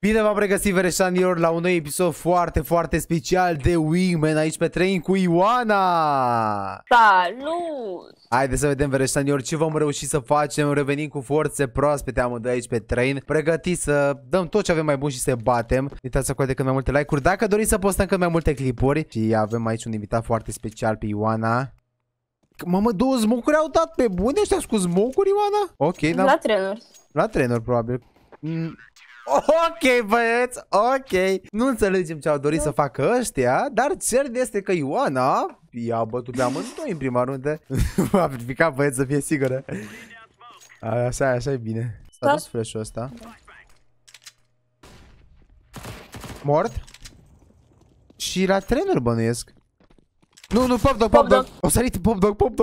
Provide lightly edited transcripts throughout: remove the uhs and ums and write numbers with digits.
Bine v-am regăsit, vereșanilor, la un nou episod foarte special de Wingman aici pe Train cu Ioana. Salut! Haideți să vedem, vereșanilor, ce vom reuși să facem. Revenim cu forțe proaspete amândoi aici pe Train, pregătiți să dăm tot ce avem mai bun și să batem. Uitați să cât mai multe like-uri dacă doriți să postăm cât mai multe clipuri. Și avem aici un invitat foarte special pe Ioana. Mamă, două smocuri au dat pe bune ăștia cu smocuri, Ioana? Ok, da. La trenuri. La trenuri, probabil. Ok, băieți, ok. Nu înțelegem ce au dorit să facă ăștia, dar cert este că Ioana i-a bătut pe amândoi în prima rundă. A verificat, băieți, să fie sigură. Așa e bine. S-a dus flash-ul ăsta. Mort. Și la trenuri bănuiesc. Nu, Popdog. O sărit Popdog. What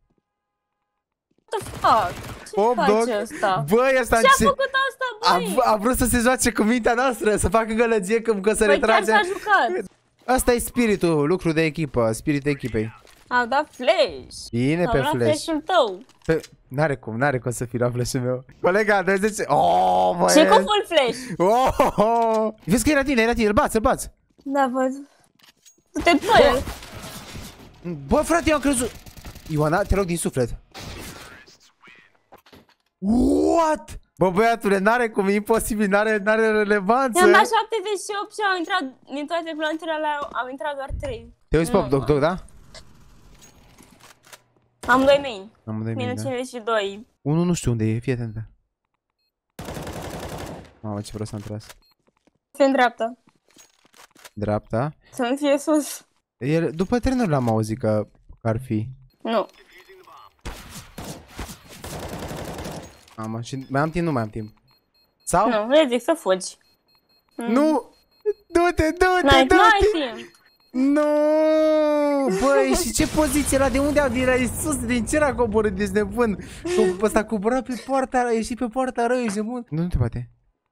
the fuck? Ce face ăsta? Băi, ăsta ce-a făcut asta, băi? A vrut să se joace cu mintea noastră, să facă gălăgie că se retrage. Chiar s-a jucat. Asta e spiritul, lucru de echipă, spiritul echipei. Au dat flash. Bine pe flash. Flash-ul tău. N-are cum să fii la flash-ul meu. Colega, 20. Oh, băi. Ce cu full flash? Oh. Vezi că era tine, îl bați. Da, văd. Du-te pe el. Bă, frate, eu am crezut. Ioana, te rog din suflet. What? Bă, băiatule, n-are cum, e imposibil, n-are relevanță. I-am dat 78 și au intrat, din toate planturile au intrat doar 3. Te uiți, Popdog, da? Am 2 main. Minus 52. Unul nu știu unde e, fii atentă. Mamă, ce vreau să-mi tras. Se în dreapta. Dreapta? Să nu fie sus. După trenul l-am auzit că ar fi. Nu. Mamă, și mai am timp, nu mai am timp. Sau? Nu, le zic să fugi. Nu! Du-te! N-ai timp. Nu! Băi, și ce poziție era? De unde au din sus? Din ce era coborât? Ești nebun? Ăsta cobora pe poarta, a ieșit pe poarta rău, ești nebun? Nu te bate.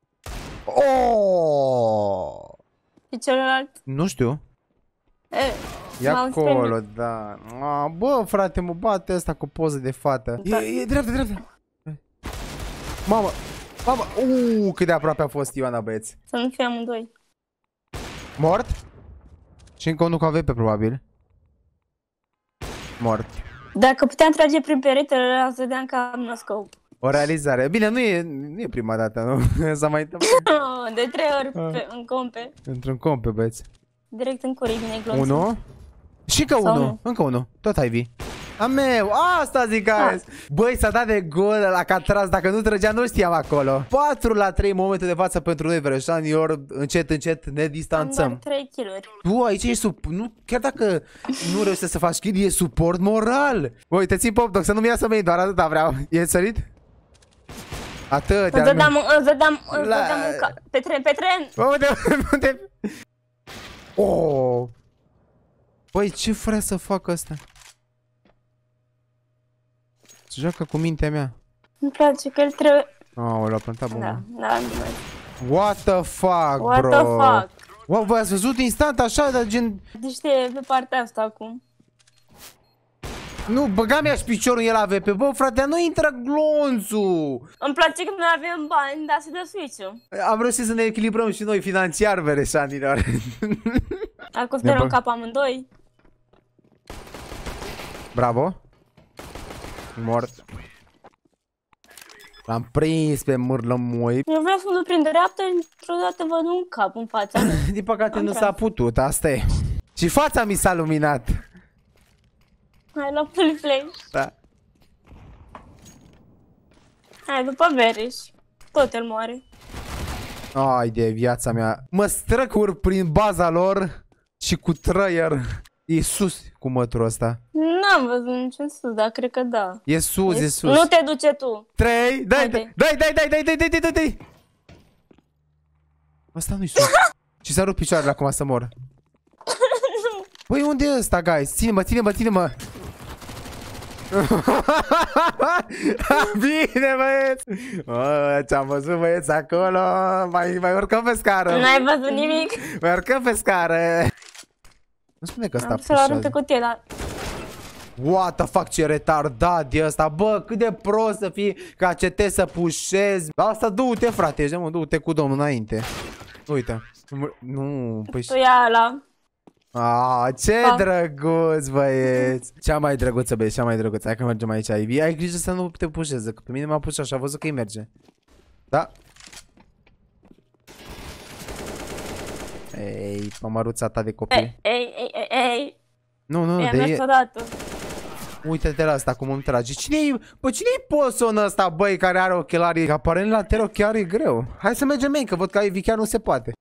Oh! Și celălalt? Nu știu. E acolo, da. Bă, frate, mă bate ăsta cu poză de fată. E dreapta. Mamă, cât de aproape a fost Ioana, băieți. Să nu fie amândoi. Mort? Și încă unul cu AWP, probabil. Mort. Dacă puteam trage prin peretele ăla, să vedeam că am noscope. O realizare. Bine, nu e prima dată, nu? S-a mai întâmplat. De 3 ori în compe. Într-un compe, băieți. Direct în curii, bine glonț. 1. Și încă unul. Tot Ivy. A meu, asta zic azi. Băi, s-a dat de gol la Catraz. Dacă nu trăgea, nu știam acolo. 4-3 în momentul de față pentru noi, vereșani. Încet ne distanțăm. Am doar 3 kill-uri. Tu aici ești chiar dacă nu reușești să faci kill, e suport moral. Băi, te țin, Popdog, să nu-mi iasă mei, doar atâta vreau. E sărit? Atât. Îți dădeam pe tren. Unde? Oh. Băi, ce vrea să fac ăsta? Se joacă cu mintea mea. Îmi place că el trebuie... Aoleu, a plantat bomba. Da, What the fuck, bro? What the fuck? Wow, voi ați văzut instant așa, dar gen... Deci pe partea asta acum. Nu, băga mi-aș piciorul în el AWP. Bă, frate, nu intră glonțul. Îmi place că noi avem bani, dar se dă switch-ul. Am reușit să ne echilibrăm și noi financiar, vereșanilor. Acum să un cap amândoi. Bravo. Mort. L-am prins pe mârlămoi. Eu vreau să mă duc prin dreapta, într-o dată văd un cap în fața. Din păcate nu s-a putut, asta e. Și fața mi s-a luminat. Hai la full flash. Da. Hai după Veriș. Tot el moare. Ai de viața mea. Mă străcur prin baza lor și cu traier. E sus cu măturul ăsta. N-am văzut niciun sus, dar cred că da. E sus. Nu te duce tu. 3, dai. Asta nu-i sus. Și s-a rupt picioarele acum să mor. Băi, unde e ăsta, guys? Ține-mă. Bine, băieți. Ce-am văzut, băieți, acolo. Mai urcăm pe scară. N-ai văzut nimic. Mai urcăm pe scară. Nu spune că ăsta să-l arunc pe cutie, dar... What the fuck, ce retardat e ăsta. Bă, cât de prost să fii ca CT să pușezi. Asta du-te, frate, du-te cu domnul înainte. Uite. Nu, păi... Tu ia ăla. Ce drăguț, băieți. Cea mai drăguță, băieți, cea mai drăguță. Hai că mergem aici, Ivy. Ai grijă să nu te pușeze, că pe mine m-a pușat și a văzut că îi merge. Da. Ei, mamaruța ta de copil. Ei. Nu, de uite-te la asta cum îmi trage. Cine-i poson ăsta, băi, care are ochelari? Că aparent la tero chiar e greu. Hai să mergem, men, că văd că Ivy chiar nu se poate.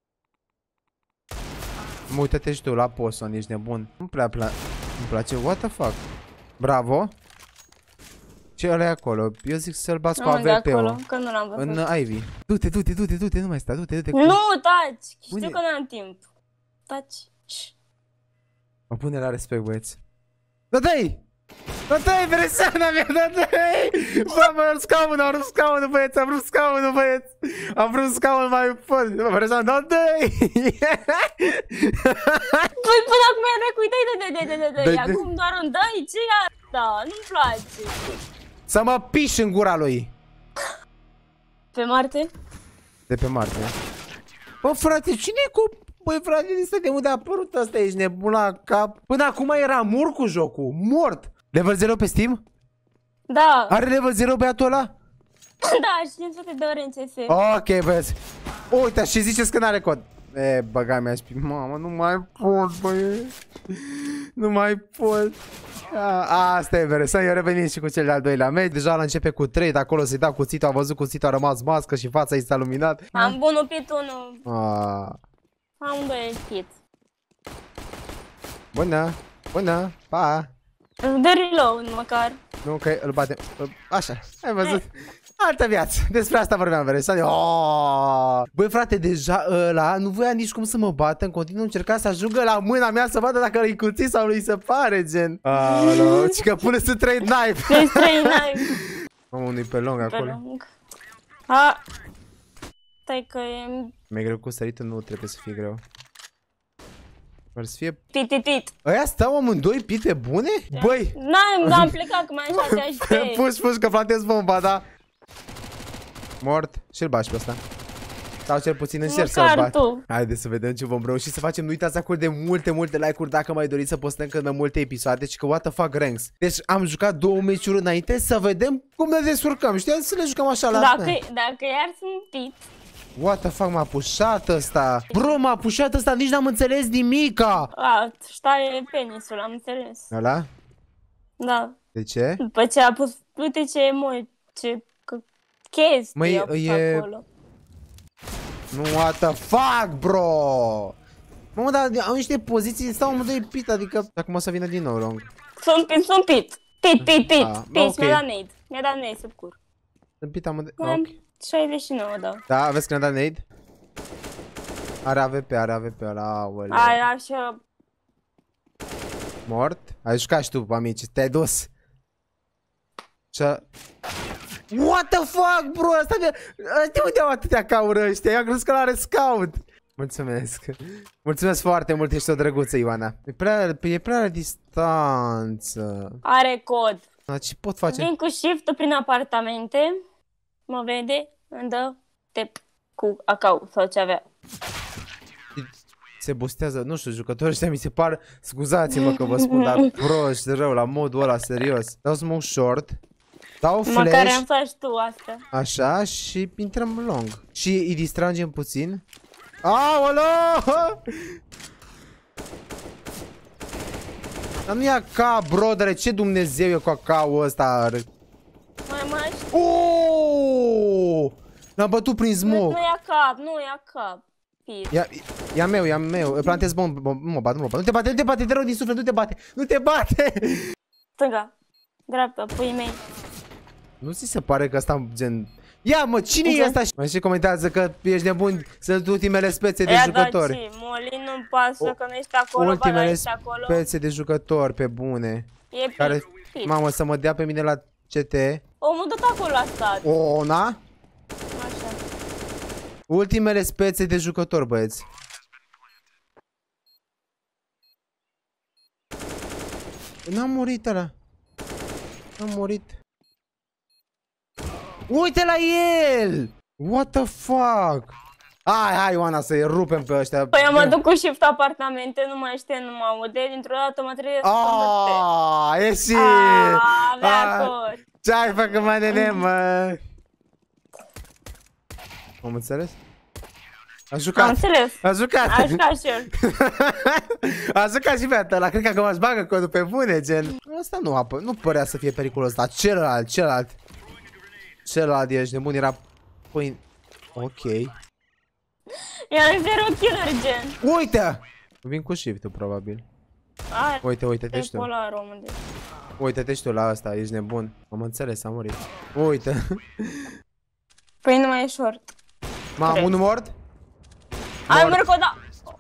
Uită-te și tu la poson, ești nebun. Nu prea îmi place, what the fuck. Bravo. Ce ăla e acolo? Eu zic să-l bați cu AWP-ul. Că nu l-am văzut. În Ivy. Du-te, nu mai sta, du-te. Nu, taci! Știu că n-am timp. Taci. Mă pune la respect, băieți. Da-te-i! Da-te-i, Vereseana mea, da-te-i! Bă, am rupt scaunul, băieți, am vrut scaunul mai fort. Vereseana, da-te-i! Păi până acum era cu dai, acum doar un dai, ce e asta? Nu-mi place. Să mă piși în gura lui. Pe Marte? De pe Marte. Bă, frate, cine-i cu... Băi, frate, de unde a apărut ăsta? Ești nebun la cap? Până acum era mort cu jocul, mort. Level 0 pe Steam? Da. Are level 0 băiatul ăla? Da, și 500 de ore în CS. Ok, băieți. Uite, și ziceți că n-are cod. Băga mea și mamă, nu mai pot, băieți. Nu mai pot. Asta e Veresan, eu revenim și cu cel de-al doilea meci. Deja la începe cu 3, de acolo se dau cuțitul, a văzut cuțitul, a rămas mască și fața i s-a luminat. Am bunupit unul. Am doi hit. Bună, pa. De reload măcar. Nu, că îl bate. Așa, ai văzut? Altă viață. Despre asta vorbeam, Veresan. Băi, frate, deja ăla nu voia nici cum să mă bată. În continuu încerca să ajungă la mâna mea să vadă dacă îi cuțit sau nu-i se pare, gen. Alo, ci că pune să trade knife. Trade knife. Unul pe lung acolo. Stai că e... Mi-e greu cu săritul, nu trebuie să fie greu. Ar să fie... Pit. Ăia stau amândoi pite bune? Da. Băi! N-am plecat că mai așa aștept. Puși că plantez bomba, da? Mort. Și-l bași pe ăsta. Sau cel puțin încerc să-l bași. Haideți să vedem ce vom reuși să facem. Nu uitați acolo de multe like-uri dacă mai doriți să postăm cât mai multe episoade. Și că what the fuck ranks. Deci am jucat 2 meciuri înainte să vedem cum ne descurcăm. Știam să le jucăm așa la... Dacă iar sunt pit. What the fuck, m-a pușat ăsta. Bro, m-a pușat ăsta, nici n-am înțeles nimica. Stai penisul, am înțeles. Ăla? Da. De ce? După ce a pus, uite ce emoji, ce chestii a pus acolo. Nu, what the fuck, bro. Mamă, dar au niște poziții, stau amândoi pit, adică acum o să vină din nou wrong. Sunt pit. Pit, mi-a dat nade sub cur. Sunt pit amândoi, 69, da. Da, vezi că ne-a dat nade? Are AWP ăla, aoleu. Așa. Mort? Ai jucat și tu, amici, te-ai dus. What the fuck, bro? Asta de unde au atâtea caură ăștia? Eu am crezut că l-are scout. Mulțumesc. Mulțumesc foarte mult, ești o drăguță, Ioana. E prea la distanță. Are cod. Ce pot face? Vin cu shift prin apartamente. Mă vede, îmi dă tep cu acau sau ce avea. Se bustează, nu știu, jucătorii ăștia mi se par, scuzați-mă că vă spun, dar proști rău, la modul ăla, serios. Dau smoke short, dau flash. Măcar am faci tu asta. Așa, și intrăm long. Și îi distragem puțin. Aoleu! Dar nu e AK, brodere, ce Dumnezeu e cu AK-ul ăsta? Mai L-am bătut prin smoke. Nu ia cap, nu ia cap. E a meu, plantez bomb, nu mă bat. Nu te bate, te rog din suflet, nu te bate. Stânga, dreapta, puii mei. Nu ți se pare că ăsta gen... Ia mă, cine e ăsta? Mai și comentează că ești nebun, sunt ultimele spețe de jucători. Da, Molin nu-mi pasă că nu ești acolo, ultimele spețe de jucători, pe bune. E pit, care, mamă, să mă dea pe mine la CT. Omul tot acolo a stat. Ona? Așa. Ultimele spețe de jucători, băieți. N-am murit ăla. N-am murit. Uite la el! What the fuck? Hai, Ioana, să-i rupem pe ăștia. Păi eu mă duc cu shift apartamente, nu mai știu, nu mă aude, dintr-o dată mă trezesc să mă te. Ieși! Mi-acord. Ce-ai făcut, mă, nene, mă? Am înțeles? A jucat. Am înțeles. A jucat. A jucat și el. A jucat și pe ăla, cred că m-aș bagă codul pe bune, gen. Asta nu părea să fie periculos, dar celălalt ești nebun, era... Păi... Ok. Era 0 killer, gen. Uite! Vin cu shift-ul, probabil. Uite-te și tu. Uite-te și tu la asta, ești nebun. Am înțeles, am murit. Uite. Păi nu mai e short. Mamă, unul mort? Ai mărcodat!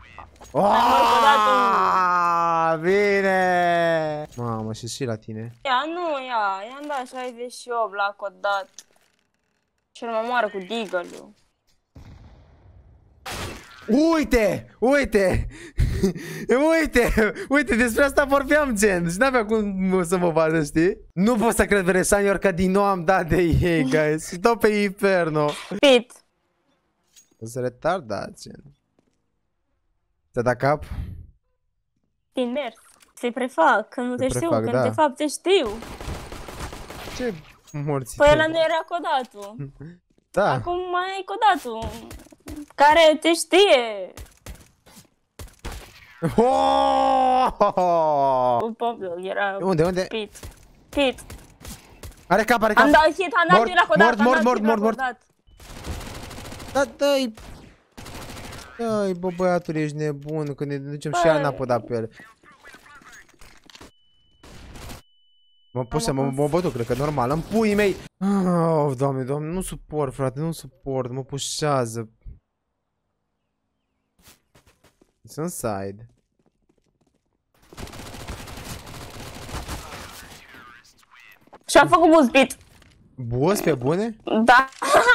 Bine! Mamă, și la tine. I-am dat 68 la codat. Și el mă moară cu deagle-ul. Uite, despre asta vorbeam, gen. Și n-avea cum să mă vadă, știi? Nu pot să cred, Veresanior, că din nou am dat de ei, guys. Și tot pe Inferno. Pit. O-s retardat, gen. Te-a dat cap? Din mers. Se prefac, că nu te știu, că de fapt te știu. Ce morți? Păi ăla nu era codatul. Da. Acum mai ai codatul. Care te știe. Era Unde? Pit. Are cap. Am dat hit, am dat la codat. Mort. Da, dă-i. Dă-i, bă, băiatul, ești nebun, că ne ducem și anapă da pe el. Mă pus să mă bătu, cred că normal, în puii mei. Oh, doamne, nu suport, frate, nu suport, mă pușează. Sunt side. Și-a făcut boost pit. Boost pe bune? Da.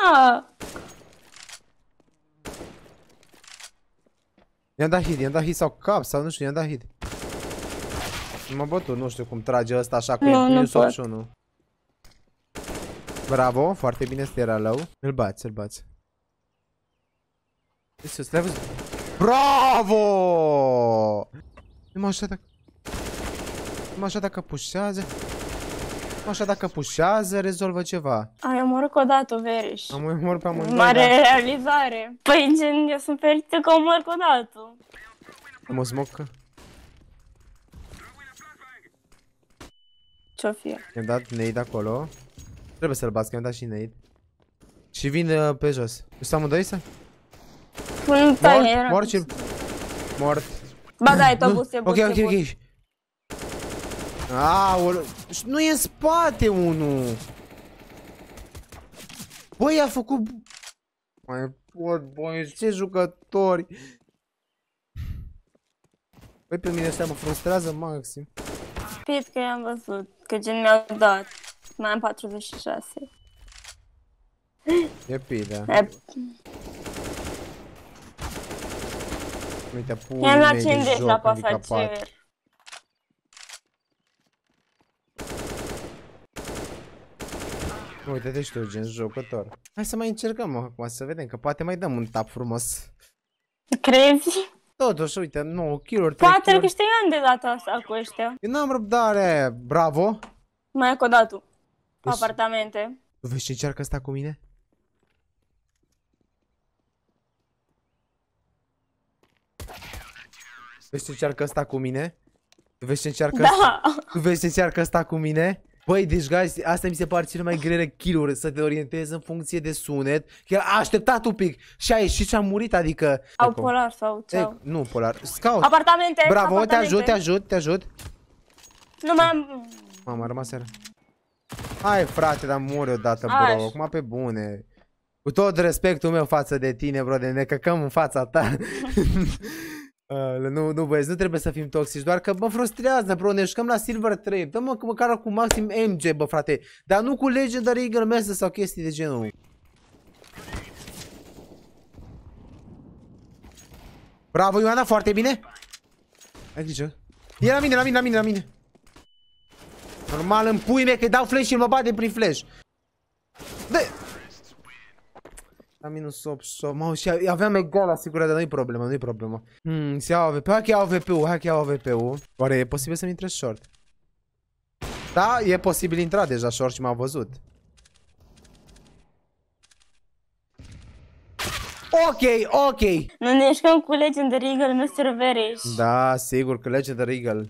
I-am dat hit sau cap, sau nu știu, i-am dat hit. M-a bătut, nu știu cum trage ăsta așa cu plus 81. Bravo, foarte bine, este era low. Îl bați. Bravo! Nu așa dacă pușează, rezolvă ceva. Ai omorât codatul, Veriș. Am omorât pe amândoi. Mare realizare. Păi, gen, eu sunt fericită că omor codatul. Am o smoke. Ce-o fie? Mi-am dat nade acolo. Trebuie să-l bați, că mi-am dat și nade. Și vin pe jos. Ăsta amândoi să? Mort. Ba da, e tot boost, e boost. Ok. Aoleu. Nu e în spate unul. Băi, a făcut... Mai pot, băi, ce jucători. Băi, pe mine ăștia mă frustrează maxim. Pit că i-am văzut, că gen mi-au dat. Mai am 46. E pida. Uite, pui i-am dat mei 50 de la joc pasager. Uite-te și tu, gen jucător. Hai să mai încercăm acum, să vedem, că poate mai dăm un tap frumos. Crezi? Totuși, uite, 9 kill-uri, 3 Poate kill-uri. îl câștigăm de data asta cu ăștia. Eu n-am răbdare, bravo. Mai e codatul. Apartamente. Vezi ce încearcă asta cu mine? Vezi ce încearcă asta cu mine? Vezi ce încearcă Da. Vezi ce încearcă asta cu mine? Băi, deci, guys, asta mi se pare cele mai grele kill-uri, să te orientezi în funcție de sunet. Chiar a așteptat un pic și a ieșit și a murit, adică... Au polar sau ce? Nu, polar. Scout. Apartamente. Bravo, apartamente. te ajut. Nu mai am... Mama, a rămas seara. Hai, frate, dar mori odată, bro. Acum pe bune. Cu tot respectul meu față de tine, bro, de ne căcăm în fața ta. Nu, băieți, nu trebuie să fim toxici, doar că mă frustrează, bro, ne jucăm la Silver 3. Dă-mă măcar cu maxim MG, bă, frate. Dar nu cu Legendary Eagle Master sau chestii de genul. Bravo, Ioana, foarte bine. Ai grijă. E la mine. Normal, în pui mei, că dau flash și mă bate prin flash. La minus 8, mă, și aveam egal la sigură, dar nu-i problemă, nu-i problemă. Se iau AWP, hai că iau AWP-ul, hai că iau AWP-ul. Oare e posibil să-mi intre short? Da, e posibil intra deja short și m-a văzut. Ok. Nu ne ieșcăm cu Legendary Eagle, Mr. Vereș. Da, sigur că Legendary Eagle.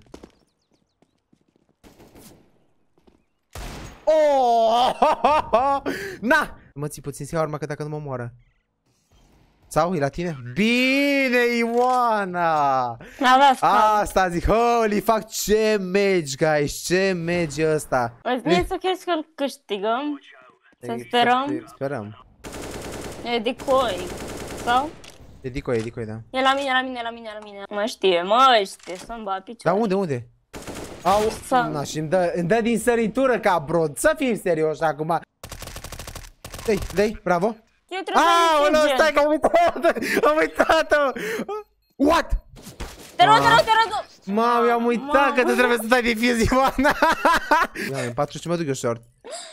Oh! Na! Mă ții puțin să iau arma, că dacă nu mă moară. Sau e la tine? Bine, Ioana! Asta zic, holy fuck, ce match, guys, ce match e ăsta. Mie să crezi că îl câștigăm? Să sperăm? Sperăm. E decoy, sau? E decoy, da. E la mine. Mă știe, să-mi bat picioare. Dar unde? Au, na, și îmi dă din săritură ca brod. Să fim serioși acum. Dai, bravo. Eu trebuie să stai că am uitat-o. What? Te rog. Mamă, eu am uitat că tu trebuie să dai defuse, Ioana. În 40 mă duc eu short.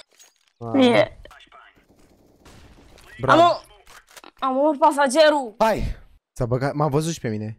Bravo. Am omorât pasagerul. Hai. S-a băgat, m-a văzut și pe mine.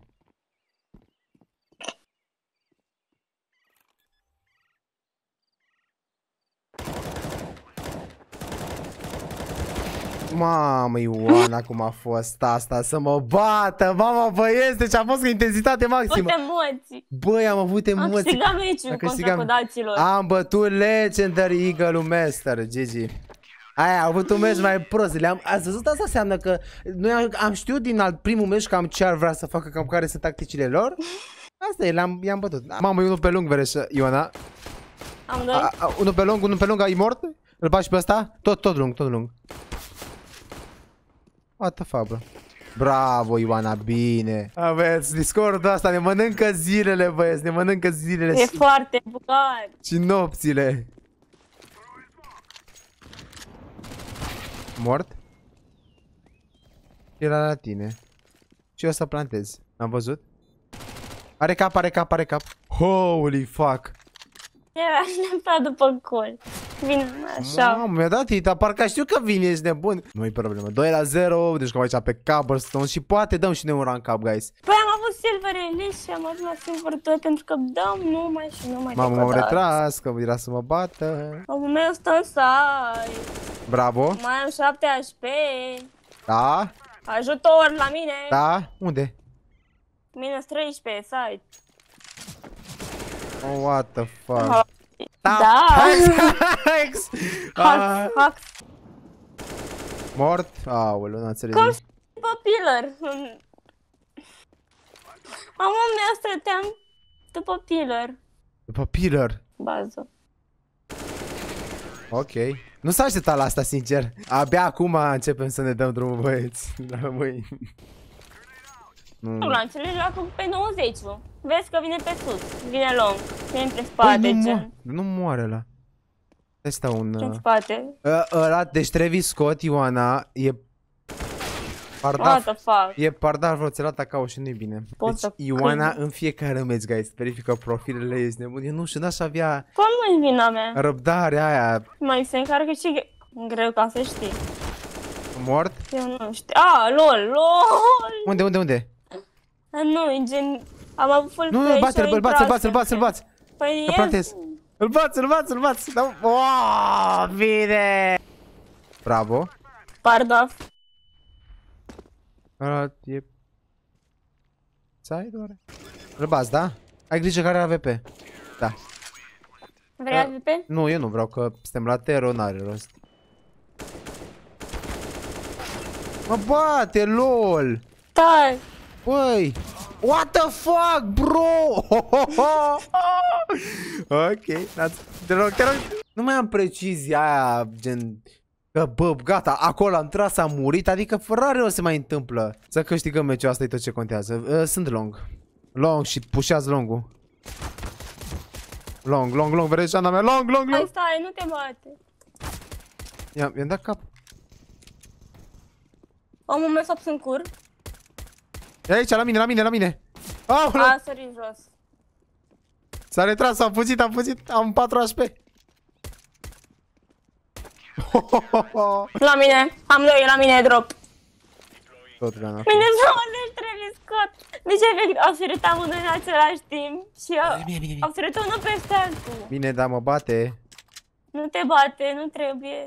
Mamă, Ioana, cum a fost asta, să mă bată, mama băieți, deci a fost cu intensitate maximă. Emoții. Băi, am avut emoții. Am câștigat meciul contra codaților. Am bătut Legendary Eagle-ul Master, GG. Aia, a avut un meci mai prost. Ați văzut, asta înseamnă că noi am știut din primul meci cam ce ar vrea să facă, cam care sunt tacticile lor. Asta e, i-am bătut. Mamă, e unul pe lung, Vereșă, Ioana. Am doi. Unul pe lung, ai mort? Îl bagi pe ăsta? Tot lung. What the fuck, bro? Bravo, Ioana, bine. Aveți, Discord-ul ăsta ne mănâncă zilele, băieți, ne mănâncă zilele. E foarte bucat. Și nopțile. Mort? Era la tine. Și eu să plantez. Am văzut? Are cap. Holy fuck. Era așteptat după gol. Vine așa. Mamă, mi-a dat hit, parcă știu că vine, ești nebun. Nu-i problemă, 2-0, deci cum aici pe Cobblestone și poate dăm și noi un rank up, guys. Păi am avut Silver Elite și am ajuns la Silver 2 pentru că dăm numai și numai. Mamă, m-am retras, că era să mă bată. Omul meu stă în site. Bravo. Mai am 7 HP. Da. Ajutor la mine. Da, unde? Minus 13 site. Oh, what the fuck. Da. Hax. Mort? Aoleu, n-a înțeles. Cum pe pillar. Mamă, mi-a stăteam după pillar. După pillar? Bază. Ok. Nu s-a așteptat la asta, sincer. Abia acum începem să ne dăm drumul, băieți. Da, băi. Nu l-am înțeles la pe 90, mă. Vezi că vine pe sus, vine lung, vine prin spate, gen. Nu moare ăla. Ăsta Prin spate. Ăla, deci Travis Scott, Ioana, e What the fuck? E pardal roțelat acao și nu-i bine. Deci Ioana în fiecare meci, guys, verifică profilele, ești nebun. Eu nu știu, n-aș avea... Cum nu-i vina mea? Răbdarea aia. Mai se încarcă și greu ca să știi. Mort? Eu nu știu. LOL. Unde? Nu, e gen... Am avut full Nu, îl bați. Păi Îl bați. Oh, bine! Bravo. Pardon. Ăla e... Side oare? Îl bați, da? Ai grijă care are AWP. Da. Vrei AWP? Nu, eu nu vreau, că suntem la Tero, n-are rost. Mă bate, lol! Stai! Băi! What the fuck, bro? Ok, te rog. Nu mai am precizia aia, gen... Că bă, gata, acolo am tras, am murit, adică rare ori se mai întâmplă. Să câștigăm meciul, asta e tot ce contează. Sunt long și pușează longul. Long, vedeți Ana mea, long. Stai, nu te bate. I-am dat cap. Omul meu s-a pus în cur. E aici, la mine. A sărit jos. S-a retras, am fugit, am 4 HP. La mine, am 2, la mine drop. Shotgun. Bine, să trebuie scot. Deci efect, au sărit amândoi în același timp și au sărit unul peste altul. Bine, dar mă bate. Nu te bate, nu trebuie.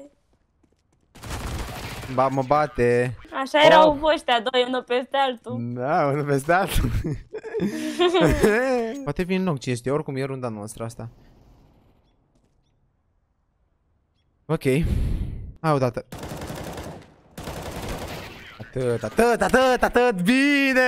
Ba, mă bate. Așa erau ăștia doi, unul peste altul. Da, unul peste altul. Poate vin în loc, cine știe, oricum e runda noastră asta. Ok. Hai odată. Atât, bine!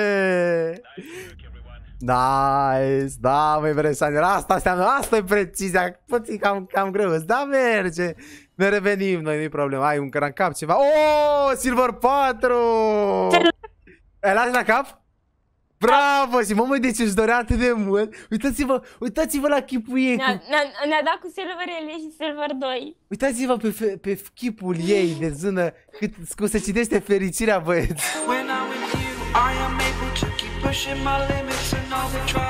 Nice, da, măi, Bresanier, asta înseamnă, asta e precizia, puțin cam greu, da, merge. Ne revenim noi, nu-i problemă, ai un căran cap, ceva, oh, Silver 4! Îl lași la cap? Bravo! Și mă, deci își dorea atât de mult. Uitați-vă la chipul ei. Ne-a dat cu Silver Elie și Silver 2. Uitați-vă pe chipul ei de zână, cum se citește fericirea, băieți.